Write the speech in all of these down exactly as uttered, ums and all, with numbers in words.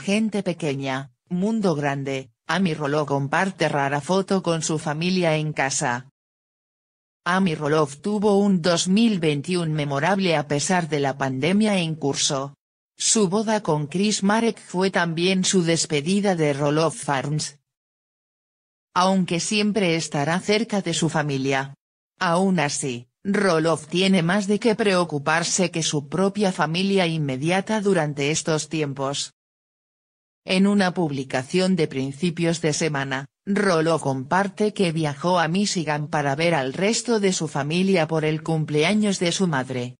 gente pequeña, mundo grande. Amy Roloff comparte rara foto con su familia en casa. Amy Roloff tuvo un dos mil veintiuno memorable a pesar de la pandemia en curso. Su boda con Chris Marek fue también su despedida de Roloff Farms. Aunque siempre estará cerca de su familia. Aún así, Roloff tiene más de qué preocuparse que su propia familia inmediata durante estos tiempos. En una publicación de principios de semana, Roloff comparte que viajó a Michigan para ver al resto de su familia por el cumpleaños de su madre.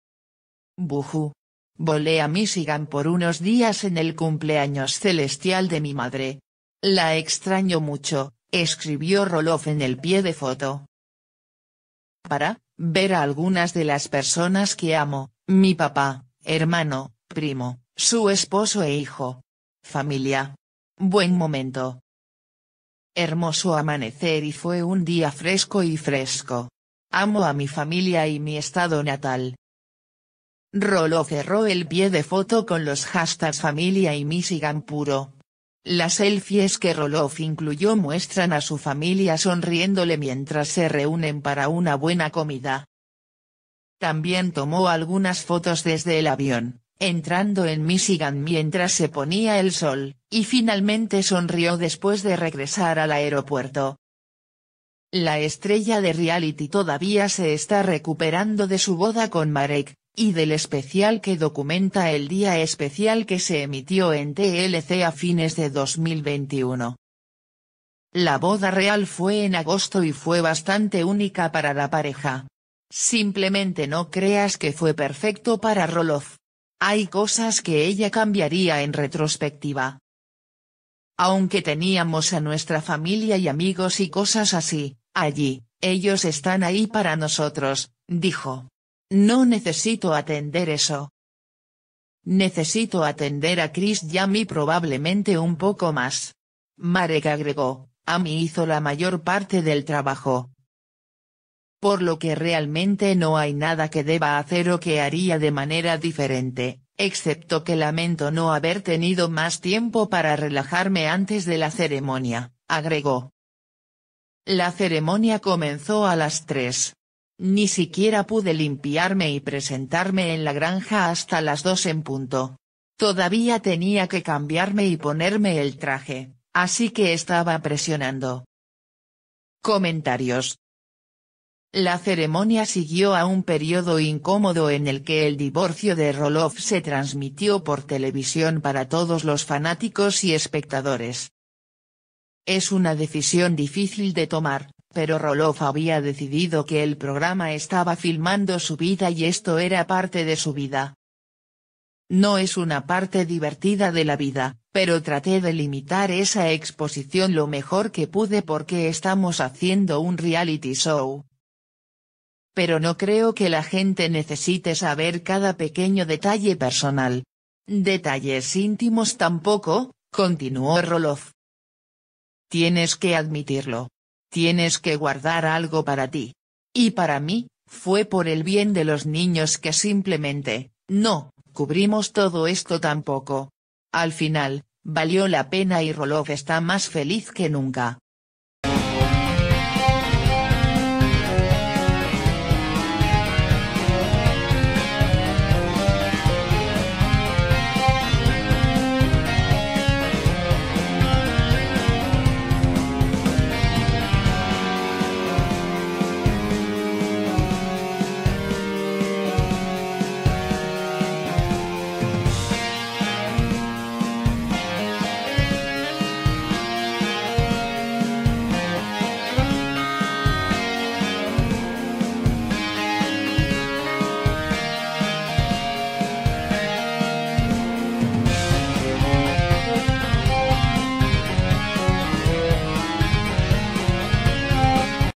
Buju. Volé a Michigan por unos días en el cumpleaños celestial de mi madre. La extraño mucho, escribió Roloff en el pie de foto. Para ver a algunas de las personas que amo, mi papá, hermano, primo, su esposo e hijo. Familia. Buen momento. Hermoso amanecer y fue un día fresco y fresco. Amo a mi familia y mi estado natal. Roloff cerró el pie de foto con los hashtags familia y Michigan puro. Las selfies que Roloff incluyó muestran a su familia sonriéndole mientras se reúnen para una buena comida. También tomó algunas fotos desde el avión, entrando en Michigan mientras se ponía el sol, y finalmente sonrió después de regresar al aeropuerto. La estrella de reality todavía se está recuperando de su boda con Marek, y del especial que documenta el día especial que se emitió en T L C a fines de dos mil veintiuno. La boda real fue en agosto y fue bastante única para la pareja. Simplemente no creas que fue perfecto para Roloff. Hay cosas que ella cambiaría en retrospectiva. Aunque teníamos a nuestra familia y amigos y cosas así, allí, ellos están ahí para nosotros, dijo. No necesito atender eso. Necesito atender a Chris y a mí probablemente un poco más. Marek agregó, Amy hizo la mayor parte del trabajo. Por lo que realmente no hay nada que deba hacer o que haría de manera diferente, excepto que lamento no haber tenido más tiempo para relajarme antes de la ceremonia, agregó. La ceremonia comenzó a las tres. Ni siquiera pude limpiarme y presentarme en la granja hasta las dos en punto. Todavía tenía que cambiarme y ponerme el traje, así que estaba presionando. Comentarios. La ceremonia siguió a un periodo incómodo en el que el divorcio de Roloff se transmitió por televisión para todos los fanáticos y espectadores. Es una decisión difícil de tomar, pero Roloff había decidido que el programa estaba filmando su vida y esto era parte de su vida. No es una parte divertida de la vida, pero traté de limitar esa exposición lo mejor que pude porque estamos haciendo un reality show. Pero no creo que la gente necesite saber cada pequeño detalle personal. Detalles íntimos tampoco, continuó Roloff. Tienes que admitirlo. Tienes que guardar algo para ti. Y para mí, fue por el bien de los niños que simplemente, no, cubrimos todo esto tampoco. Al final, valió la pena y Roloff está más feliz que nunca.